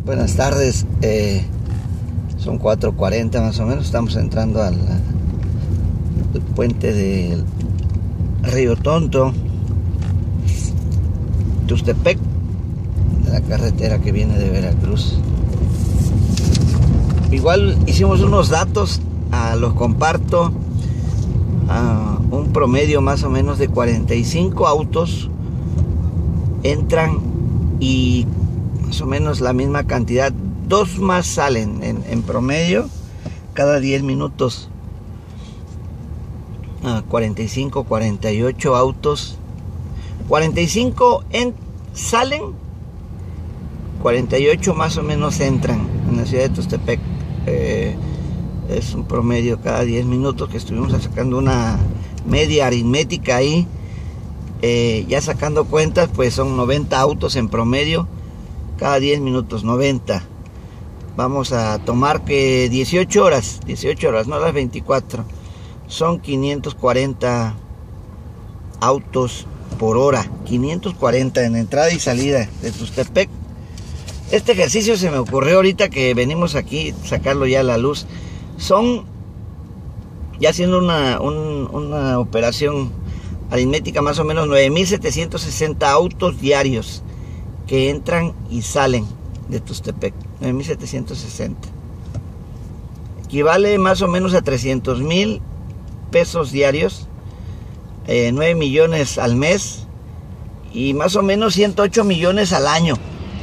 Buenas tardes, son 4:40 más o menos, estamos entrando al puente del Río Tonto, Tuxtepec, de la carretera que viene de Veracruz. Igual hicimos unos datos, los comparto, un promedio más o menos de 45 autos entran y más o menos la misma cantidad, 2 más salen en promedio cada 10 minutos. 45, 48 autos, 45 salen, 48 más o menos entran en la ciudad de Tuxtepec. Es un promedio cada 10 minutos, que estuvimos sacando una media aritmética ahí, ya sacando cuentas, pues son 90 autos en promedio cada 10 minutos, 90. Vamos a tomar que 18 horas, no las 24. Son 540 autos por hora, 540 en entrada y salida de Tuxtepec. Este ejercicio se me ocurrió ahorita que venimos aquí, sacarlo ya a la luz. Son, ya haciendo una operación aritmética, más o menos 9.760 autos diarios que entran y salen de Tuxtepec. 9.760. Equivale más o menos a 300,000 pesos diarios, 9 millones al mes y más o menos 108 millones al año.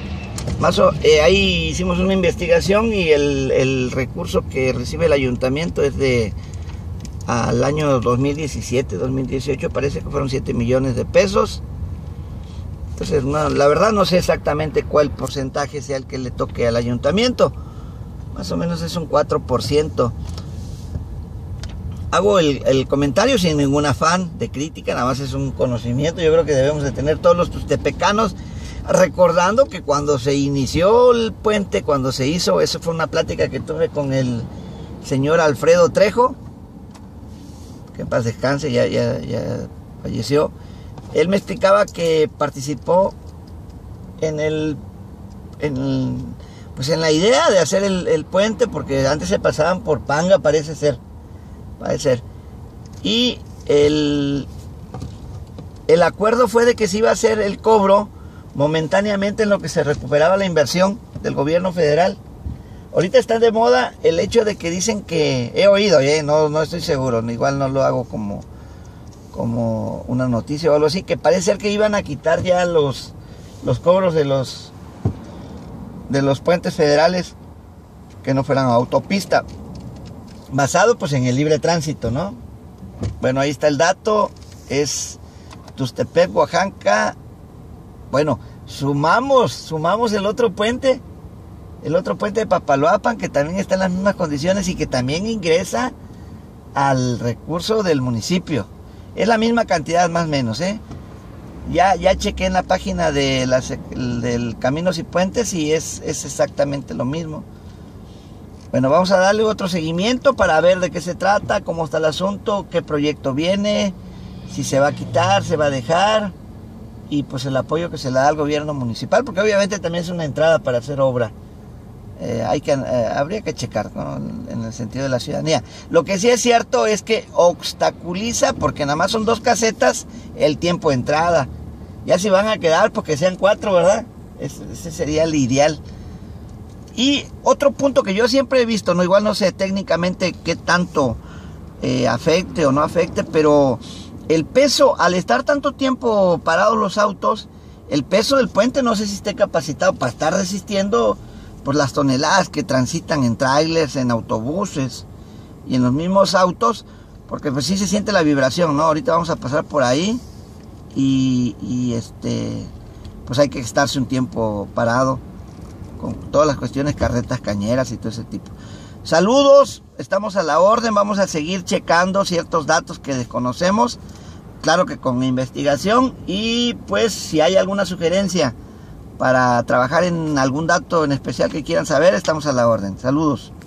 Ahí hicimos una investigación y el recurso que recibe el ayuntamiento es al año 2017, 2018, parece que fueron 7 millones de pesos. Entonces, la verdad no sé exactamente cuál porcentaje sea el que le toque al ayuntamiento. Más o menos es un 4%. Hago el comentario sin ningún afán de crítica, nada más es un conocimiento. Yo creo que debemos de tener todos los tuxtepecanos, recordando que cuando se inició el puente, cuando se hizo, eso fue una plática que tuve con el señor Alfredo Trejo, que en paz descanse, ya falleció. Él me explicaba que participó en la idea de hacer el puente, porque antes se pasaban por Panga, parece ser. Y el acuerdo fue de que se iba a hacer el cobro momentáneamente en lo que se recuperaba la inversión del gobierno federal. Ahorita está de moda el hecho de que dicen que, he oído, no estoy seguro, igual no lo hago como una noticia o algo así, que parece ser que iban a quitar ya los cobros de los puentes federales que no fueran autopista, basado pues en el libre tránsito, ¿no? Bueno, ahí está el dato, es Tuxtepec, Oaxaca. Bueno, sumamos el otro puente de Papaloapan, que también está en las mismas condiciones y que también ingresa al recurso del municipio. Es la misma cantidad más o menos, Ya chequé en la página del Caminos y Puentes y es exactamente lo mismo. Bueno, vamos a darle otro seguimiento para ver de qué se trata, cómo está el asunto, qué proyecto viene, si se va a quitar, se va a dejar, y pues el apoyo que se le da al gobierno municipal, porque obviamente también es una entrada para hacer obra. Habría que checar, ¿no?, en el sentido de la ciudadanía. Lo que sí es cierto es que obstaculiza, porque nada más son 2 casetas, el tiempo de entrada. Ya si van a quedar, porque sean 4, ¿verdad? Ese sería el ideal. Y otro punto que yo siempre he visto, no, igual no sé técnicamente qué tanto afecte o no afecte, pero el peso, al estar tanto tiempo parados los autos, el peso del puente no sé si esté capacitado para estar resistiendo por las toneladas que transitan en trailers, en autobuses y en los mismos autos, porque pues sí se siente la vibración, ¿no? Ahorita vamos a pasar por ahí y pues hay que estarse un tiempo parado con todas las cuestiones, carretas cañeras y todo ese tipo. Saludos, estamos a la orden, vamos a seguir checando ciertos datos que desconocemos, claro que con investigación, y pues si hay alguna sugerencia para trabajar en algún dato en especial que quieran saber, estamos a la orden. Saludos.